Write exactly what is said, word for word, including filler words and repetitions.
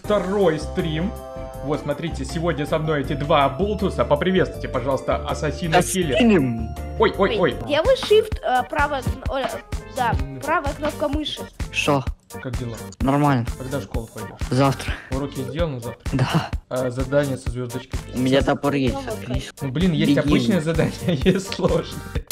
второй стрим. Вот, смотрите, сегодня со мной эти два болтуса. Поприветствуйте, пожалуйста, Ассасина Килли. Ой, ой, ой. Делай shift, э, правая, э, да, правая кнопка мыши. Шо? Как дела? Нормально. Когда в школу пойдешь? Завтра. Уроки сделаны завтра? Да. А, задание со звездочкой. У меня топор есть. Ну блин, есть Беги. обычное задание, есть сложное.